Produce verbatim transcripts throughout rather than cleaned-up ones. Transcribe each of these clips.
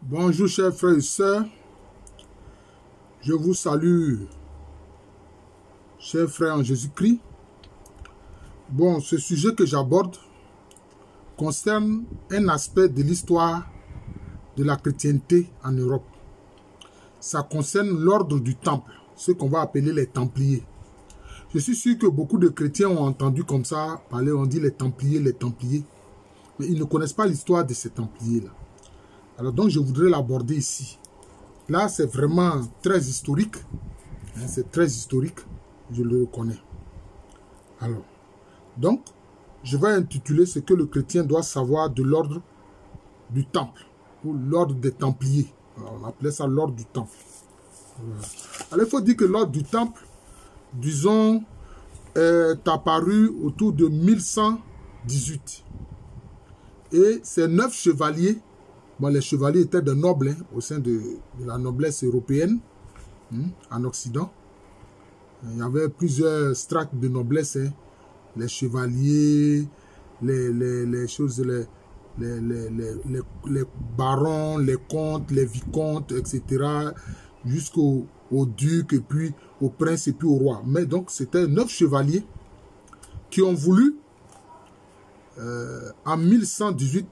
Bonjour chers frères et sœurs, je vous salue, chers frères en Jésus-Christ. Bon, ce sujet que j'aborde concerne un aspect de l'histoire de la chrétienté en Europe. Ça concerne l'ordre du temple, ce qu'on va appeler les Templiers. Je suis sûr que beaucoup de chrétiens ont entendu comme ça parler, on dit les Templiers, les Templiers, mais ils ne connaissent pas l'histoire de ces Templiers-là. Alors donc je voudrais l'aborder ici. Là c'est vraiment très historique. Hein, c'est très historique. Je le reconnais. Alors, donc, je vais intituler ce que le chrétien doit savoir de l'ordre du temple. Ou l'ordre des Templiers. Alors, on appelait ça l'ordre du temple. Voilà. Alors il faut dire que l'ordre du temple, disons, est apparu autour de mille cent dix-huit. Et ces neuf chevaliers. Bon, les chevaliers étaient des nobles hein, au sein de, de la noblesse européenne hein, en Occident. Il y avait plusieurs strates de noblesse, hein, les chevaliers, les, les, les choses, les, les, les, les, les, les barons, les comtes, les vicomtes, et cetera, jusqu'au au duc, et puis au prince, et puis au roi. Mais donc, c'était neuf chevaliers qui ont voulu, euh, en mille cent dix-huit,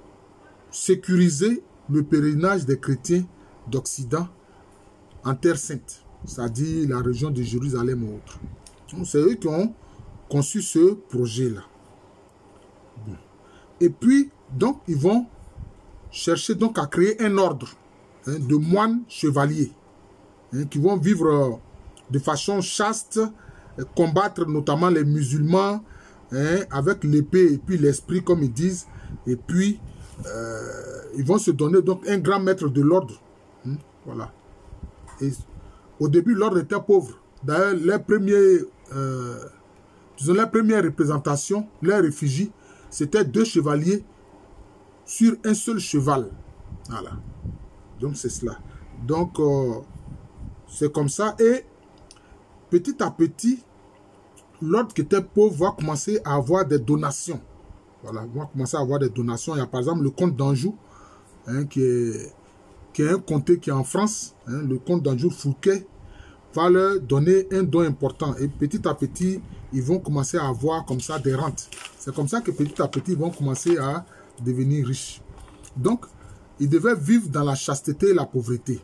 sécuriser le pèlerinage des chrétiens d'Occident en Terre Sainte, c'est-à-dire la région de Jérusalem ou autre. C'est eux qui ont conçu ce projet-là. Bon. Et puis, donc, ils vont chercher donc à créer un ordre hein, de moines chevaliers hein, qui vont vivre euh, de façon chaste, euh, combattre notamment les musulmans hein, avec l'épée et puis l'esprit, comme ils disent, et puis Euh, ils vont se donner donc un grand maître de l'ordre. Hein, voilà. Et au début, l'ordre était pauvre. D'ailleurs, les premiers, euh, disons, les premières représentations, les réfugiés, c'était deux chevaliers sur un seul cheval. Voilà. Donc, c'est cela. Donc, euh, c'est comme ça. Et petit à petit, l'ordre qui était pauvre va commencer à avoir des donations. Voilà, on va commencer à avoir des donations. Il y a par exemple le comte d'Anjou, hein, qui, est, qui est un comté qui est en France. Hein, le comte d'Anjou Fouquet va leur donner un don important. Et petit à petit, ils vont commencer à avoir comme ça des rentes. C'est comme ça que petit à petit, ils vont commencer à devenir riches. Donc, ils devaient vivre dans la chasteté et la pauvreté.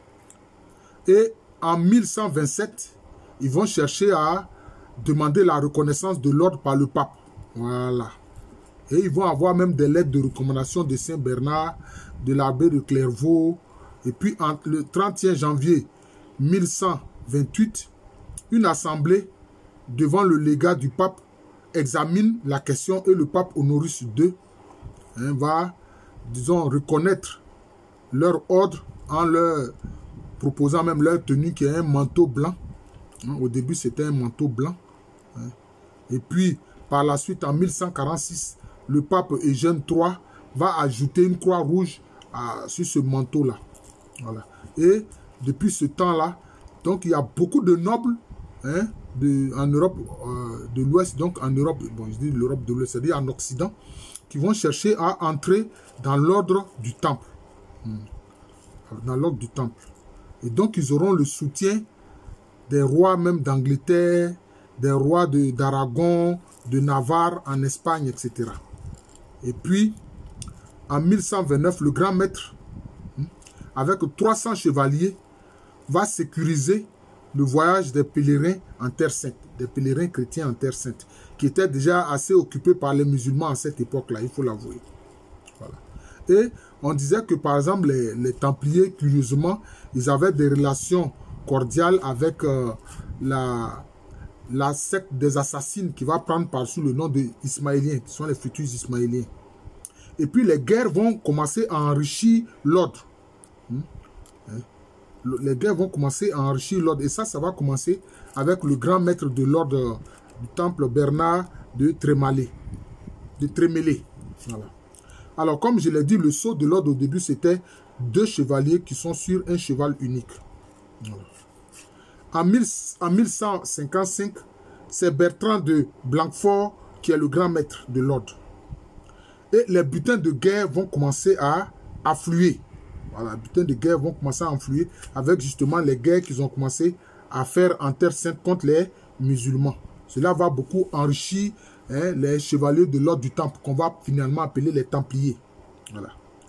Et en mille cent vingt-sept, ils vont chercher à demander la reconnaissance de l'ordre par le pape. Voilà. Et ils vont avoir même des lettres de recommandation de Saint Bernard, de l'abbé de Clairvaux. Et puis, le trente et un janvier mille cent vingt-huit, une assemblée devant le légat du pape examine la question et le pape Honorius deux hein, va, disons, reconnaître leur ordre en leur proposant même leur tenue qui est un manteau blanc. Hein, au début, c'était un manteau blanc. Hein. Et puis, par la suite, en mille cent quarante-six, le pape Eugène trois va ajouter une croix rouge à, sur ce manteau-là. Voilà. Et depuis ce temps-là, donc il y a beaucoup de nobles hein, de, en Europe euh, de l'Ouest, donc en Europe, bon je dis l'Europe de l'Ouest, c'est-à-dire en Occident, qui vont chercher à entrer dans l'ordre du temple. Dans l'ordre du temple. Et donc ils auront le soutien des rois même d'Angleterre, des rois d'Aragon, de, de Navarre en Espagne, et cetera. Et puis, en mille cent vingt-neuf, le grand maître, avec trois cents chevaliers, va sécuriser le voyage des pèlerins en Terre Sainte, des pèlerins chrétiens en Terre Sainte, qui étaient déjà assez occupés par les musulmans à cette époque-là, il faut l'avouer. Voilà. Et on disait que, par exemple, les, les Templiers, curieusement, ils avaient des relations cordiales avec euh, la... la secte des assassines qui va prendre par-dessus le nom des Ismaéliens, qui sont les futurs Ismaéliens. Et puis les guerres vont commencer à enrichir l'ordre. Les guerres vont commencer à enrichir l'ordre. Et ça, ça va commencer avec le grand maître de l'ordre du temple Bernard de Trémalé. De Trémélé. Voilà. Alors, comme je l'ai dit, le sceau de l'ordre au début, c'était deux chevaliers qui sont sur un cheval unique. Voilà. En, mille, en mille cent cinquante-cinq, c'est Bertrand de Blanquefort qui est le grand maître de l'ordre. Et les butins de guerre vont commencer à affluer. Voilà, butin de guerre vont commencer à influer avec justement les guerres qu'ils ont commencé à faire en Terre Sainte contre les musulmans. Cela va beaucoup enrichir hein, les chevaliers de l'ordre du Temple, qu'on va finalement appeler les Templiers. Voilà.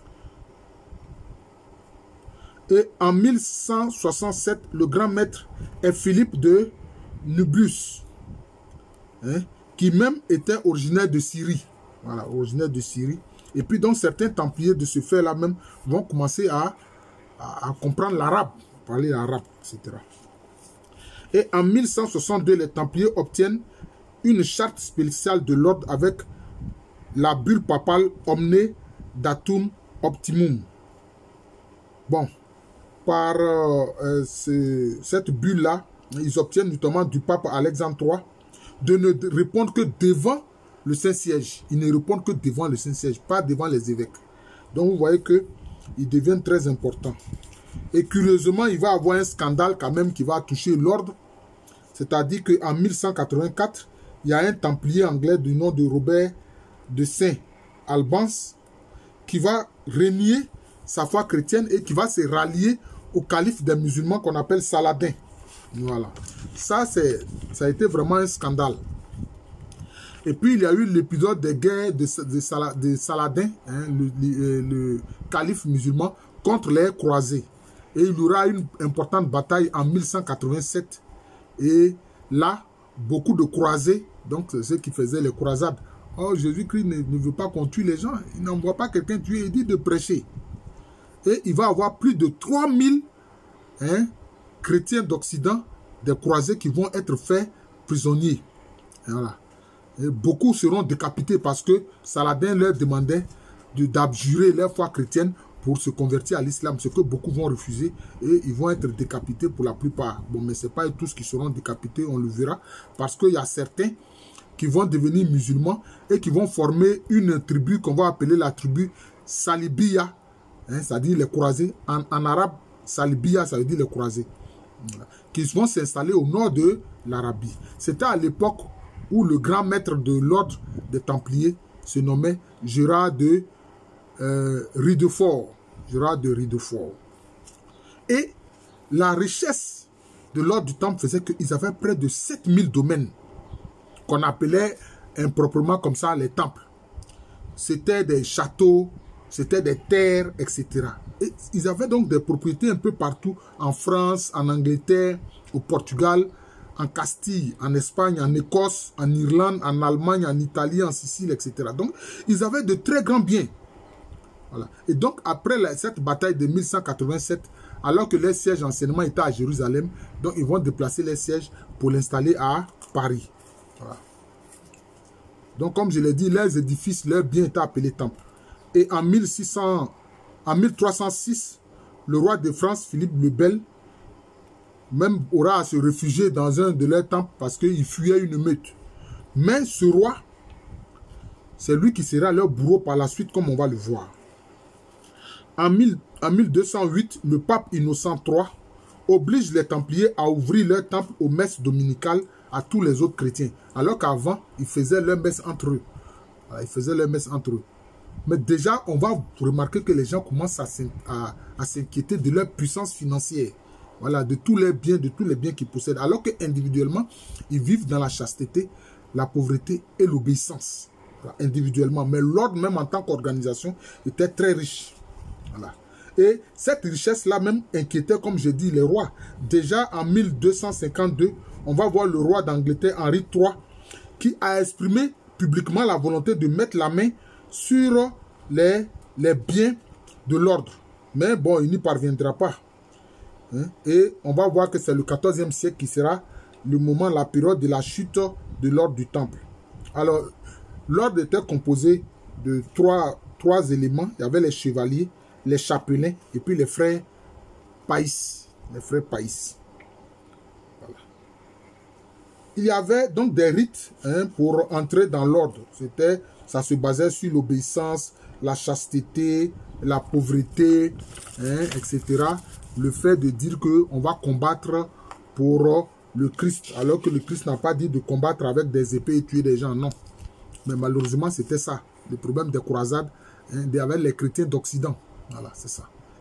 Et en mille cent soixante-sept, le grand maître est Philippe de Nublus, hein, qui même était originaire de Syrie. Voilà, originaire de Syrie. Et puis donc certains Templiers de ce fait-là même vont commencer à, à, à comprendre l'arabe, parler l'arabe, et cetera. Et en mille cent soixante-deux, les Templiers obtiennent une charte spéciale de l'ordre avec la bulle papale Omne Datum Optimum. Bon, par euh, euh, ce, cette bulle-là, ils obtiennent notamment du pape Alexandre trois de ne répondre que devant le Saint-Siège. Ils ne répondent que devant le Saint-Siège, pas devant les évêques. Donc vous voyez qu'ils deviennent très importants. Et curieusement, il va y avoir un scandale quand même qui va toucher l'ordre. C'est-à-dire qu'en mille cent quatre-vingt-quatre, il y a un templier anglais du nom de Robert de Saint-Albans qui va renier sa foi chrétienne et qui va se rallier au calife des musulmans qu'on appelle Saladin. Voilà. Ça, ça a été vraiment un scandale. Et puis, il y a eu l'épisode des guerres de, de, Sala, de Saladin, hein, le, le, le calife musulman, contre les croisés. Et il y aura une importante bataille en mille cent quatre-vingt-sept. Et là, beaucoup de croisés, donc ceux qui faisaient les croisades, oh, Jésus-Christ ne, ne veut pas qu'on tue les gens. Il n'envoie pas quelqu'un tuer, il dit de prêcher. Et il va y avoir plus de trois mille hein, chrétiens d'Occident, des croisés qui vont être faits prisonniers. Et voilà. Et beaucoup seront décapités parce que Saladin leur demandait d'abjurer leur foi chrétienne pour se convertir à l'islam, ce que beaucoup vont refuser et ils vont être décapités pour la plupart. Bon, mais ce n'est pas tous qui seront décapités, on le verra, parce qu'il y a certains qui vont devenir musulmans et qui vont former une tribu qu'on va appeler la tribu Salibiya, hein, c'est-à-dire les croisés. En, en arabe, Salibiya, ça veut dire les croisés, voilà, qui vont s'installer au nord de l'Arabie. C'était à l'époque où le grand maître de l'ordre des Templiers se nommait Gérard de euh, Ridefort. Gérard de Ridefort. Et la richesse de l'ordre du Temple faisait qu'ils avaient près de sept mille domaines qu'on appelait improprement comme ça les temples. C'était des châteaux, c'était des terres, et cetera. Et ils avaient donc des propriétés un peu partout, en France, en Angleterre, au Portugal, en Castille, en Espagne, en Écosse, en Irlande, en Allemagne, en Italie, en Sicile, et cetera. Donc, ils avaient de très grands biens. Voilà. Et donc, après la, cette bataille de mille cent quatre-vingt-sept, alors que les sièges d'enseignement étaient à Jérusalem, donc ils vont déplacer les sièges pour l'installer à Paris. Voilà. Donc, comme je l'ai dit, les édifices, leurs biens étaient appelés temples. Et en, mille six cents, en mille trois cent six, le roi de France, Philippe le Bel, même aura à se réfugier dans un de leurs temples parce qu'il fuyait une meute. Mais ce roi, c'est lui qui sera leur bourreau par la suite, comme on va le voir. En, mille, en mille deux cent huit, le pape Innocent trois oblige les Templiers à ouvrir leur temple aux messes dominicales à tous les autres chrétiens. Alors qu'avant, ils faisaient leur messe entre eux. Voilà, ils faisaient leur messe entre eux. Mais déjà, on va remarquer que les gens commencent à, à, à s'inquiéter de leur puissance financière. Voilà, de tous les biens, de tous les biens qu'ils possèdent. Alors qu'individuellement, ils vivent dans la chasteté, la pauvreté et l'obéissance. Voilà, individuellement. Mais l'ordre, même en tant qu'organisation, était très riche. Voilà. Et cette richesse-là même inquiétait, comme je dis, les rois. Déjà en mille deux cent cinquante-deux, on va voir le roi d'Angleterre, Henri trois, qui a exprimé publiquement la volonté de mettre la main sur les, les biens de l'ordre. Mais bon, il n'y parviendra pas. Hein? Et on va voir que c'est le quatorzième siècle qui sera le moment, la période de la chute de l'ordre du Temple. Alors, l'ordre était composé de trois, trois éléments. Il y avait les chevaliers, les chapelains et puis les frères Païs. Les frères Païs. Voilà. Il y avait donc des rites hein, pour entrer dans l'ordre. C'était, ça se basait sur l'obéissance, la chasteté, la pauvreté, hein, et cetera. Le fait de dire qu'on va combattre pour le Christ, alors que le Christ n'a pas dit de combattre avec des épées et tuer des gens, non. Mais malheureusement, c'était ça, le problème des croisades hein, avec les chrétiens d'Occident. Voilà, c'est ça.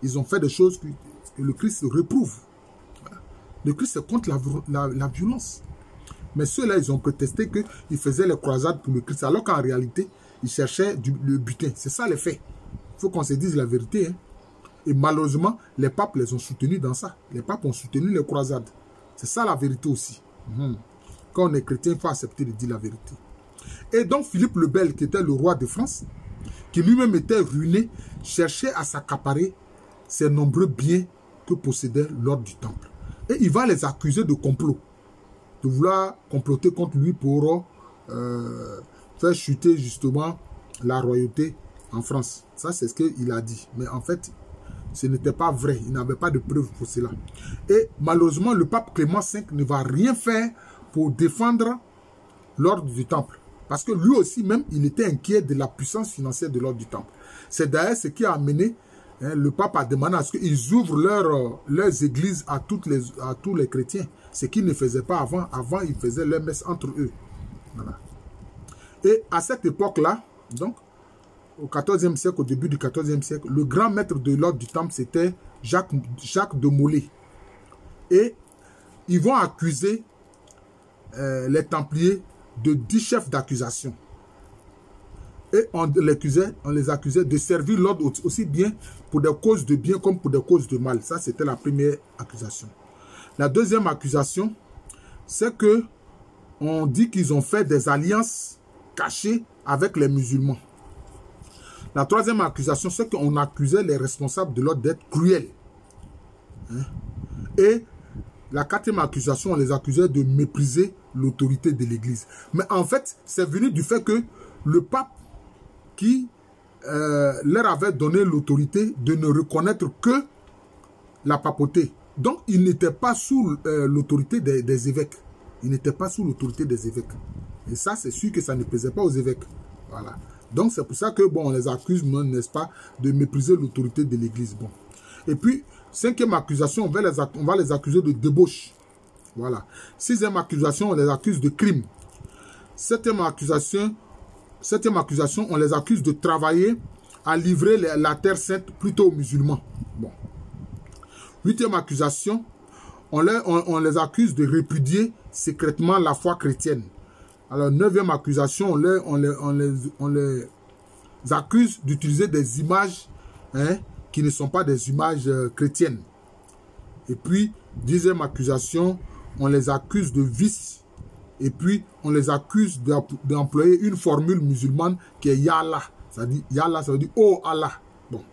ils ont fait des choses que, que le Christ reprouve. Voilà. Le Christ est contre la, la, la violence. Mais ceux-là, ils ont protesté qu'ils faisaient les croisades pour le Christ, alors qu'en réalité, ils cherchaient du, le butin. C'est ça les faits. Il faut qu'on se dise la vérité. Hein. Et malheureusement, les papes les ont soutenus dans ça. Les papes ont soutenu les croisades. C'est ça la vérité aussi. Mmh. Quand on est chrétien, il faut accepter de dire la vérité. Et donc, Philippe le Bel, qui était le roi de France, qui lui-même était ruiné, cherchait à s'accaparer ces nombreux biens que possédait l'ordre du Temple. Et il va les accuser de complot, de vouloir comploter contre lui pour euh, faire chuter justement la royauté en France. Ça, c'est ce qu'il a dit. Mais en fait, ce n'était pas vrai. Il n'avait pas de preuves pour cela. Et malheureusement, le pape Clément cinq ne va rien faire pour défendre l'ordre du Temple. Parce que lui aussi, même, il était inquiet de la puissance financière de l'ordre du Temple. C'est d'ailleurs ce qui a amené hein, le pape à demander à ce qu'ils ouvrent leur, leurs églises à, toutes les, à tous les chrétiens. Ce qu'ils ne faisaient pas avant. Avant, ils faisaient leur messe entre eux. Voilà. Et à cette époque-là, donc, au quatorzième siècle, au début du quatorzième siècle, le grand maître de l'ordre du Temple, c'était Jacques, Jacques de Molay. Et ils vont accuser euh, les Templiers de dix chefs d'accusation. Et on les, accusait, on les accusait de servir l'ordre aussi bien pour des causes de bien comme pour des causes de mal. Ça, c'était la première accusation. La deuxième accusation, c'est que on dit qu'ils ont fait des alliances cachées avec les musulmans. La troisième accusation, c'est qu'on accusait les responsables de l'ordre d'être cruels. Hein? Et la quatrième accusation, on les accusait de mépriser l'autorité de l'Église. Mais en fait, c'est venu du fait que le pape qui euh, leur avait donné l'autorité de ne reconnaître que la papauté. Donc, ils n'étaient pas sous euh, l'autorité des, des évêques. Ils n'étaient pas sous l'autorité des évêques. Et ça, c'est sûr que ça ne plaisait pas aux évêques. Voilà. Donc, c'est pour ça que, bon, on les accuse, n'est-ce pas, de mépriser l'autorité de l'Église. Bon. Et puis, cinquième accusation, on va, les, on va les accuser de débauche. Voilà. Sixième accusation, on les accuse de crime. Septième accusation, septième accusation, on les accuse de travailler à livrer la, la terre sainte plutôt aux musulmans. Bon. Huitième accusation, on les, on, on les accuse de répudier secrètement la foi chrétienne. Alors, neuvième accusation, on les, on les, on les, on les accuse d'utiliser des images hein, qui ne sont pas des images euh, chrétiennes. Et puis, dixième accusation, on les accuse de vice. Et puis, on les accuse d'employer une formule musulmane qui est Ya Allah. Ça dit Ya Allah, ça veut dire Oh Allah. Bon.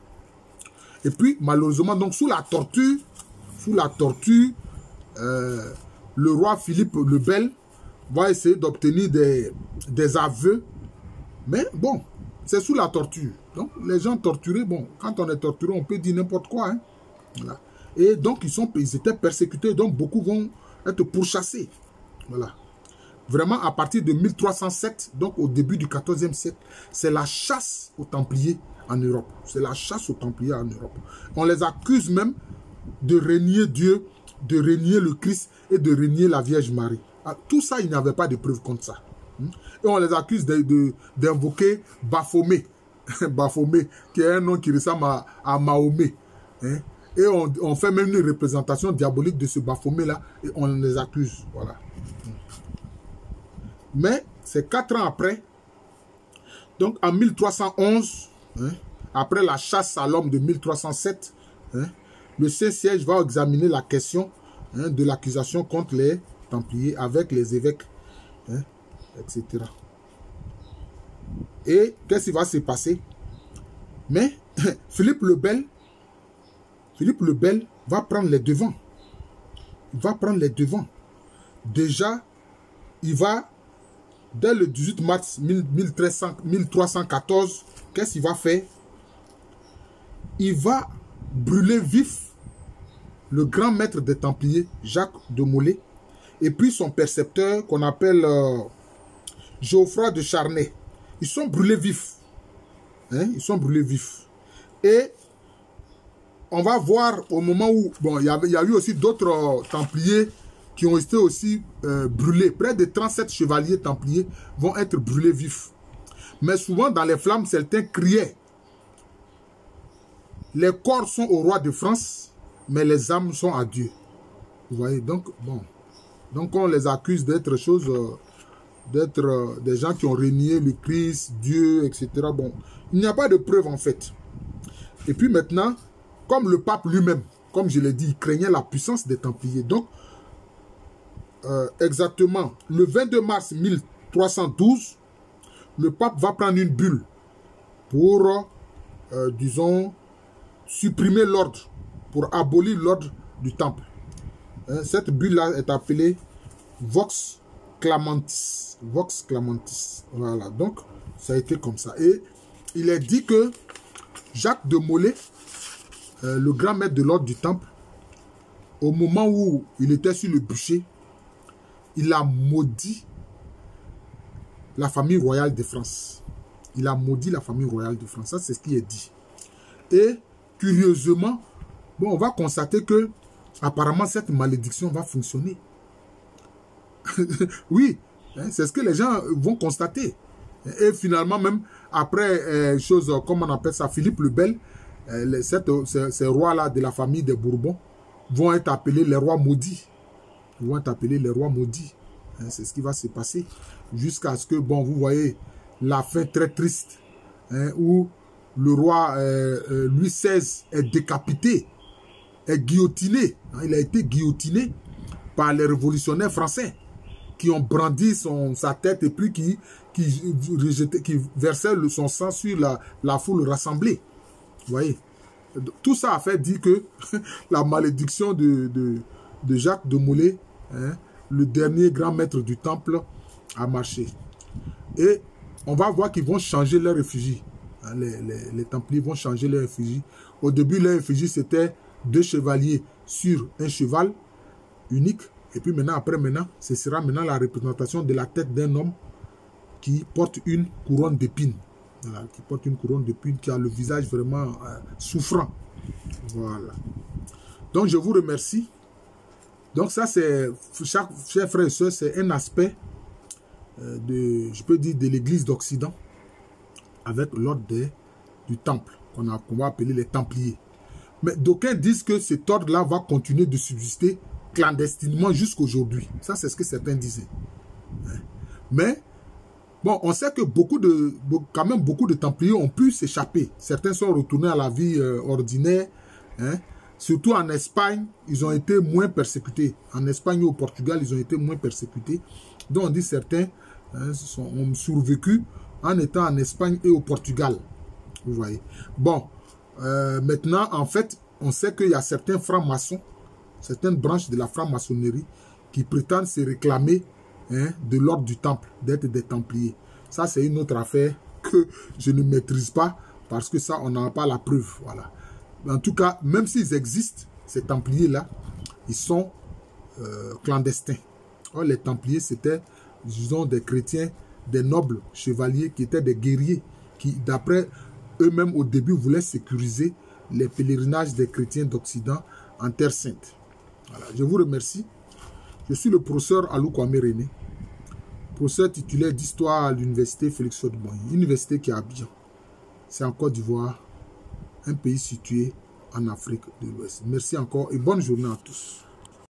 Et puis, malheureusement, donc, sous la torture, sous la torture, euh, le roi Philippe le Bel va essayer d'obtenir des, des aveux. Mais bon, c'est sous la torture. Donc, les gens torturés, bon, quand on est torturé, on peut dire n'importe quoi. Hein. Voilà. Et donc, ils, sont, ils étaient persécutés. Donc, beaucoup vont être pourchassés. Voilà. Vraiment, à partir de mille trois cent sept, donc au début du quatorzième siècle, c'est la chasse aux Templiers en Europe. C'est la chasse aux Templiers en Europe. On les accuse même de renier Dieu, de renier le Christ et de renier la Vierge Marie. Tout ça, il n'y avait pas de preuve contre ça. Et on les accuse d'invoquer de, de, Baphomet. Baphomet, qui est un nom qui ressemble à, à Mahomet. Hein? Et on, on fait même une représentation diabolique de ce Baphomet-là et on les accuse. Voilà. Mais c'est quatre ans après, donc en mille trois cent onze, hein, après la chasse à l'homme de mille trois cent sept, hein, le Saint-Siège va examiner la question hein, de l'accusation contre les Templiers avec les évêques, hein, et cetera. Et qu'est-ce qui va se passer? Mais Philippe le Bel, Philippe le Bel va prendre les devants. Il va prendre les devants. Déjà, il va, dès le dix-huit mars mille trois cent quatorze, qu'est-ce qu'il va faire? Il va brûler vif le grand maître des Templiers, Jacques de Molay, et puis son percepteur qu'on appelle euh, Geoffroy de Charnay. Ils sont brûlés vifs. Hein? Ils sont brûlés vifs. Et on va voir au moment où, bon, il y, avait, il y a eu aussi d'autres euh, Templiers qui ont été aussi euh, brûlés. Près de trente-sept chevaliers Templiers vont être brûlés vifs. Mais souvent, dans les flammes, certains criaient. les corps sont au roi de France, mais les âmes sont à Dieu. Vous voyez, donc, bon. Donc, on les accuse d'être choses, euh, d'être euh, des gens qui ont renié le Christ, Dieu, et cetera. Bon, il n'y a pas de preuve, en fait. Et puis maintenant, comme le pape lui-même, comme je l'ai dit, il craignait la puissance des Templiers. Donc, euh, exactement, le vingt-deux mars mille trois cent douze, le pape va prendre une bulle pour, euh, disons, supprimer l'ordre, pour abolir l'ordre du temple. Hein, cette bulle-là est appelée Vox Clamantis. Vox Clamantis. Voilà, donc ça a été comme ça. Et il est dit que Jacques de Molay, euh, le grand maître de l'ordre du temple, au moment où il était sur le bûcher, il a maudit la famille royale de France. Il a maudit la famille royale de France. Ça, c'est ce qui est dit. Et curieusement, bon, on va constater que apparemment cette malédiction va fonctionner. Oui, hein, c'est ce que les gens vont constater. Et finalement, même après, euh, chose, comme on appelle ça, Philippe le Bel, euh, les, cette, ces, ces rois-là de la famille des Bourbons vont être appelés les rois maudits. Ils vont être appelés les rois maudits. Hein, c'est ce qui va se passer. Jusqu'à ce que, bon, vous voyez, la fin très triste, hein, où le roi euh, euh, Louis seize est décapité, est guillotiné. Hein, il a été guillotiné par les révolutionnaires français qui ont brandi son, sa tête et puis qui, qui, rejetait, qui versaient le, son sang sur la, la foule rassemblée. Vous voyez, tout ça a fait dire que la malédiction de, de, de Jacques de Molay, hein, le dernier grand maître du temple, a marché. Et on va voir qu'ils vont changer leur effigie. Hein, les, les, les Templiers vont changer leur effigie. Au début, leur effigie, c'était deux chevaliers sur un cheval unique. Et puis maintenant, après maintenant, ce sera maintenant la représentation de la tête d'un homme qui porte une couronne d'épines. Voilà, qui porte une couronne d'épines, qui a le visage vraiment euh, souffrant. Voilà. Donc, je vous remercie. Donc, ça, c'est, chers frères et sœurs, c'est un aspect euh, de, je peux dire, de l'Église d'Occident avec l'ordre du temple, qu'on qu'on va appeler les Templiers. Mais d'aucuns disent que cet ordre-là va continuer de subsister clandestinement jusqu'aujourd'hui. Ça, c'est ce que certains disaient. Mais, bon, on sait que beaucoup de, quand même beaucoup de Templiers ont pu s'échapper. Certains sont retournés à la vie euh, ordinaire. Hein. Surtout en Espagne, ils ont été moins persécutés. En Espagne et au Portugal, ils ont été moins persécutés. Donc, on dit certains hein, sont, ont survécu en étant en Espagne et au Portugal. Vous voyez. Bon, euh, maintenant, en fait, on sait qu'il y a certains francs-maçons, certaines branches de la franc-maçonnerie qui prétendent se réclamer hein, de l'ordre du temple, d'être des Templiers. Ça, c'est une autre affaire que je ne maîtrise pas parce que ça, on n'a pas la preuve. Voilà. En tout cas, même s'ils existent, ces Templiers-là, ils sont euh, clandestins. Or, les Templiers, c'était, disons, des chrétiens, des nobles chevaliers qui étaient des guerriers qui, d'après eux-mêmes, au début, voulaient sécuriser les pèlerinages des chrétiens d'Occident en Terre Sainte. Voilà, je vous remercie. Je suis le professeur Alou Kwame René, professeur titulaire d'histoire à l'université Félix Houphouët-Boigny, université qui est à Abidjan. C'est en Côte d'Ivoire, un pays situé en Afrique de l'Ouest. Merci encore et bonne journée à tous.